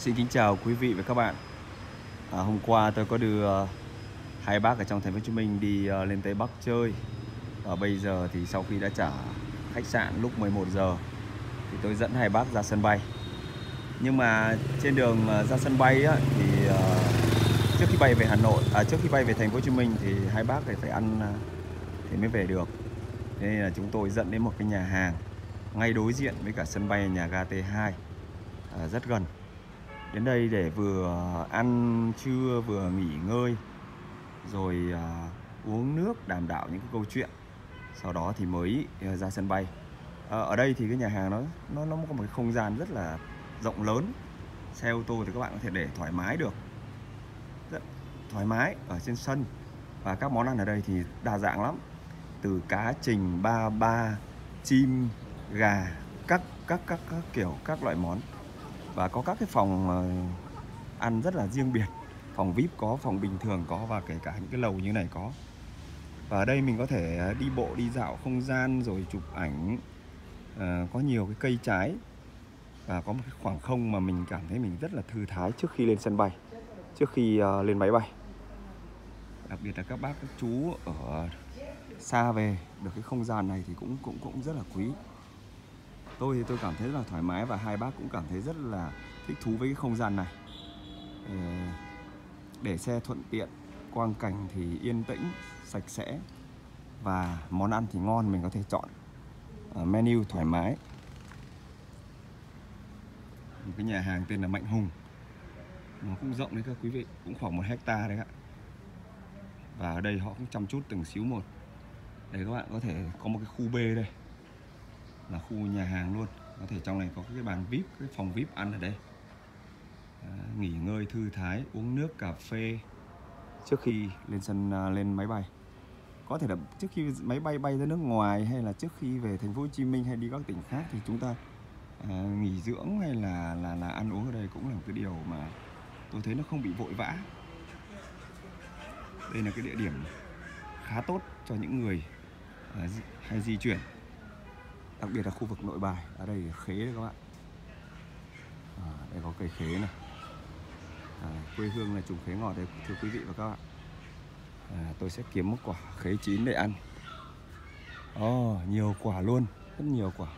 Xin kính chào quý vị và các bạn. Hôm qua tôi có đưa hai bác ở trong thành phố Hồ Chí Minh đi lên Tây Bắc chơi. Và bây giờ thì sau khi đã trả khách sạn lúc 11 giờ thì tôi dẫn hai bác ra sân bay. Nhưng mà trên đường ra sân bay á, thì trước khi bay về Hà Nội, trước khi bay về thành phố Hồ Chí Minh thì hai bác phải ăn thì mới về được. Thế nên là chúng tôi dẫn đến một cái nhà hàng ngay đối diện với cả sân bay nhà ga T2, rất gần. Đến đây để vừa ăn trưa vừa nghỉ ngơi, rồi uống nước đàm đạo những cái câu chuyện. Sau đó thì mới ra sân bay. Ở đây thì cái nhà hàng nó có một cái không gian rất là rộng lớn. Xe ô tô thì các bạn có thể để thoải mái được, rất thoải mái ở trên sân. Và các món ăn ở đây thì đa dạng lắm, từ cá trình, ba ba, chim, gà, các kiểu các loại món. Và có các cái phòng ăn rất là riêng biệt. Phòng VIP có, phòng bình thường có, và kể cả những cái lầu như này có. Và ở đây mình có thể đi bộ, đi dạo không gian rồi chụp ảnh. Có nhiều cái cây trái. Và có một cái khoảng không mà mình cảm thấy mình rất là thư thái trước khi lên sân bay, trước khi lên máy bay. Đặc biệt là các bác, các chú ở xa về được cái không gian này thì cũng rất là quý. Tôi thì tôi cảm thấy rất là thoải mái, và hai bác cũng cảm thấy rất là thích thú với cái không gian này. Để xe thuận tiện, quang cảnh thì yên tĩnh, sạch sẽ, và món ăn thì ngon, mình có thể chọn menu thoải mái. Một cái nhà hàng tên là Mạnh Hùng, nó cũng rộng đấy các quý vị, cũng khoảng 1 hectare đấy ạ. Và ở đây họ cũng chăm chút từng xíu một. Đây các bạn có thể có một cái khu B đây, là khu nhà hàng luôn. Có thể trong này có cái bàn VIP, cái phòng VIP ăn ở đây. Nghỉ ngơi thư thái, uống nước, cà phê trước khi lên máy bay. Có thể là trước khi máy bay bay ra nước ngoài, hay là trước khi về thành phố Hồ Chí Minh hay đi các tỉnh khác, thì chúng ta nghỉ dưỡng hay là ăn uống ở đây cũng là một cái điều mà tôi thấy nó không bị vội vã. Đây là cái địa điểm khá tốt cho những người hay di chuyển, đặc biệt là khu vực Nội Bài. Ở đây khế đấy các bạn. Đây có cây khế này. Quê hương là trùng khế ngọt đấy thưa quý vị và các bạn. Tôi sẽ kiếm một quả khế chín để ăn. Nhiều quả luôn, rất nhiều quả.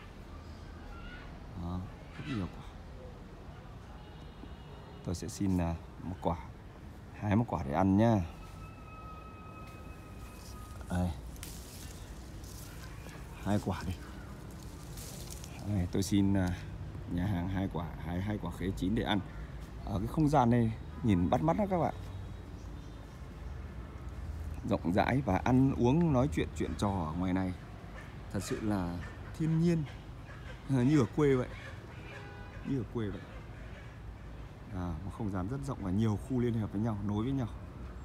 Rất nhiều quả. Tôi sẽ xin một quả, hái một quả để ăn nhá. Đây, 2 quả đi. Đây, tôi xin nhà hàng 2 quả, hai quả khế chín để ăn. Ở cái không gian này nhìn bắt mắt đó các bạn, rộng rãi, và ăn uống nói chuyện trò ở ngoài này thật sự là thiên nhiên, như ở quê vậy, một không gian rất rộng và nhiều khu liên hợp với nhau, nối với nhau.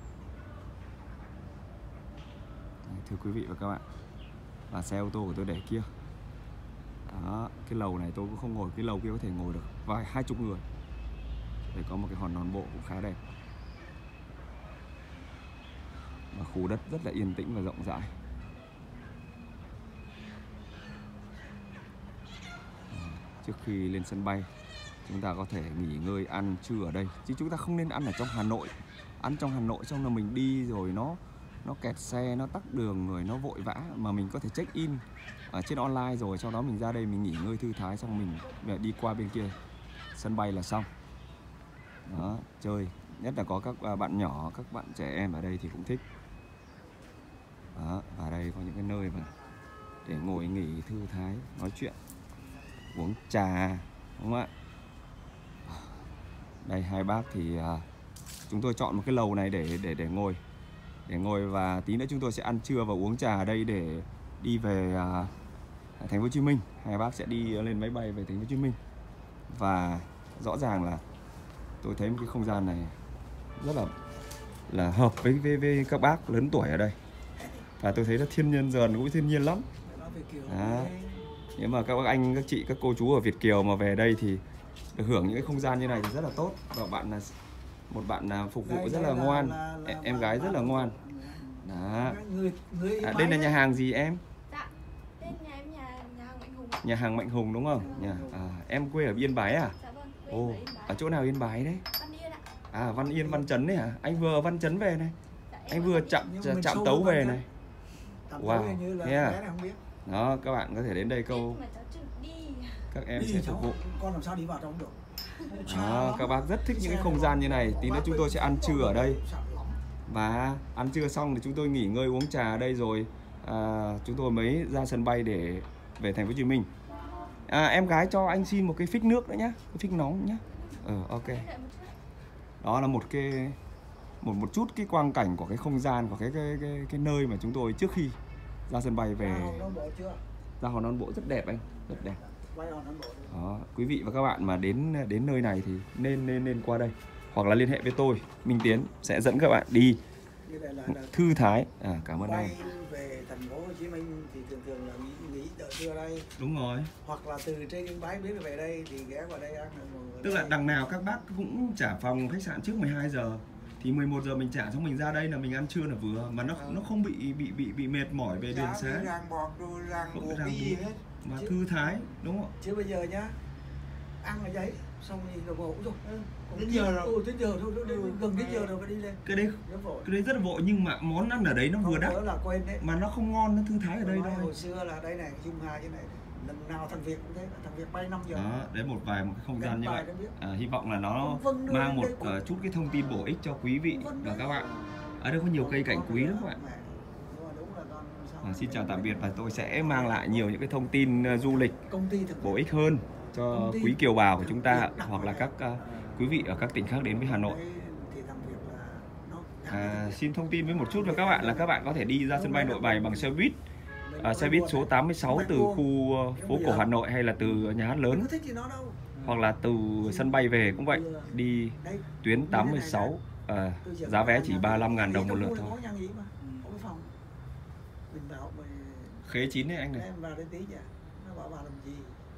Thưa quý vị và các bạn, và xe ô tô của tôi để kia. Đó, cái lầu này tôi cũng không ngồi, cái lầu kia có thể ngồi được vài 20 người. Để có một cái hòn non bộ cũng khá đẹp. Và khu đất rất là yên tĩnh và rộng rãi. Trước khi lên sân bay, chúng ta có thể nghỉ ngơi ăn trưa ở đây. Chứ chúng ta không nên ăn ở trong Hà Nội. Ăn trong Hà Nội xong là mình đi rồi nó kẹt xe, nó tắc đường, rồi nó vội vã. Mà mình có thể check in ở trên online rồi, sau đó mình ra đây mình nghỉ ngơi thư thái, xong mình đi qua bên kia sân bay là xong. Đó, chơi. Nhất là có các bạn nhỏ, các bạn trẻ em ở đây thì cũng thích. Đó, và đây có những cái nơi mà để ngồi nghỉ thư thái, nói chuyện, uống trà, đúng không ạ? Đây, hai bác thì chúng tôi chọn một cái lầu này để ngồi, và tí nữa chúng tôi sẽ ăn trưa và uống trà ở đây để đi về thành phố Hồ Chí Minh. Hai bác sẽ đi lên máy bay về thành phố Hồ Chí Minh. Và rõ ràng là tôi thấy một cái không gian này rất là hợp với các bác lớn tuổi ở đây. Và tôi thấy là thiên nhiên dần cũng thiên nhiên lắm. Nhưng mà các bác anh, các chị, các cô chú ở Việt Kiều mà về đây thì được hưởng những cái không gian như này thì rất là tốt. Và một bạn phục vụ rất là ngoan, em gái rất là ngoan. Đó. Đây là nhà hàng gì em? Dạ, tên nhà em nhà hàng Mạnh Hùng. Nhà hàng Mạnh Hùng đúng không? Em quê ở Yên Bái à? Dạ vâng, Ồ, ở chỗ nào Yên Bái đấy? Văn Yên ạ. À, Văn Yên, Văn Chấn đấy hả? Anh vừa Văn Chấn về này. Dạ, em Anh ở vừa Văn Yên. chạm Tấu về này. Wow, thế à? Không biết. Đó, các bạn có thể đến đây câu Nhưng mà cháu chưa đi. các em Đi sẽ cháu, phục vụ. con làm sao đi vào trong được. Đó, các bác rất thích những cái không gian như này. Tí nữa chúng tôi sẽ ăn trưa ở đây. Và ăn trưa xong thì chúng tôi nghỉ ngơi uống trà ở đây rồi chúng tôi mới ra sân bay để về thành phố Hồ Chí Minh. Em gái cho anh xin một cái phích nước nữa nhá, cái phích nóng nhá. Ok. Đó là một chút cái quang cảnh của cái không gian của cái nơi mà chúng tôi trước khi ra sân bay về. Ra Hòn Non Bộ rất đẹp anh, rất đẹp. Đó, quý vị và các bạn mà đến nơi này thì nên qua đây hoặc là liên hệ với tôi, Minh Tiến sẽ dẫn các bạn đi thư thái. Cảm ơn anh. Về thành phố Hồ Chí Minh thì thường là nghỉ đợi trưa đây. Đúng rồi. Hoặc là từ trên Yên Bái biết về đây thì ghé vào đây ăn. Tức là đằng nào các bác cũng trả phòng khách sạn trước 12 giờ thì 11 giờ mình trả xong mình ra đây là mình ăn trưa là vừa mà nó không bị mệt mỏi về đường xá. Không ràng buộc mà thư thái, đúng không? Chứ bây giờ nhá, ăn ở giấy xong thì đồng hồ rồi. Đến giờ rồi. Đến giờ thôi, gần đến giờ rồi phải đi lên. Cái đấy rất là vội nhưng mà món ăn ở đấy nó vừa đắt là quên đấy. mà nó không ngon, nó thư thái ở đây thôi. Hồi xưa là đây này, Dung Hà như này, lần nào thằng Việt cũng thế, thằng Việt bay 5 giờ. Đó, đấy một cái không gian như vậy. Hy vọng là nó mang một chút cái thông tin bổ ích cho quý vị và các bạn. Ở đây có nhiều cây cảnh quý lắm các bạn. Xin chào tạm biệt và tôi sẽ mang lại nhiều những cái thông tin du lịch bổ ích hơn cho quý kiều bào của chúng ta hoặc là các quý vị ở các tỉnh khác đến với Hà Nội. Xin thông tin với một chút cho các bạn là các bạn có thể đi ra sân bay Nội Bài bằng xe buýt. Xe buýt số 86 từ khu phố cổ Hà Nội hay là từ nhà hát lớn, hoặc là từ sân bay về cũng vậy, đi tuyến 86, giá vé chỉ 35.000 đồng một lượt thôi. Khế 9 đấy anh này. Em vào đây tí nhỉ? Nó bảo bà làm gì?